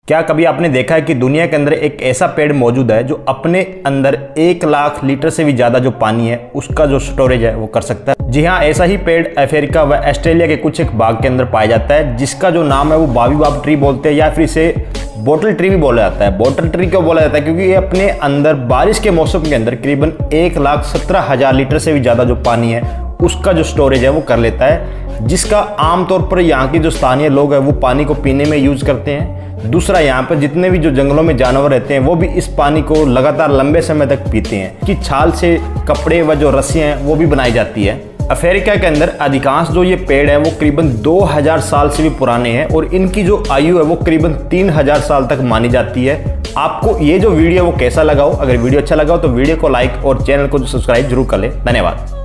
क्या कभी आपने देखा है कि दुनिया के अंदर एक ऐसा पेड़ मौजूद है जो अपने अंदर 1 लाख लीटर से भी ज़्यादा जो पानी है उसका जो स्टोरेज है वो कर सकता है। जी हाँ, ऐसा ही पेड़ अफ्रीका व ऑस्ट्रेलिया के कुछ एक बाग के अंदर पाया जाता है, जिसका जो नाम है वो बाबीबाब ट्री बोलते हैं या फिर इसे बोटल ट्री भी बोला जाता है। बोटल ट्री क्यों बोला जाता है? क्योंकि ये अपने अंदर बारिश के मौसम के अंदर करीबन 1,17,000 लीटर से भी ज़्यादा जो पानी है उसका जो स्टोरेज है वो कर लेता है, जिसका आमतौर पर यहाँ की जो स्थानीय लोग हैं वो पानी को पीने में यूज करते हैं। दूसरा, यहाँ पर जितने भी जो जंगलों में जानवर रहते हैं वो भी इस पानी को लगातार लंबे समय तक पीते हैं कि छाल से कपड़े व जो रस्सियाँ हैं वो भी बनाई जाती है। अफ्रीका के अंदर अधिकांश जो ये पेड़ है वो करीबन 2000 साल से भी पुराने हैं और इनकी जो आयु है वो करीबन 3000 साल तक मानी जाती है। आपको ये जो वीडियो वो कैसा लगा हो? अगर वीडियो अच्छा लगा हो तो वीडियो को लाइक और चैनल को सब्सक्राइब जरूर कर ले। धन्यवाद।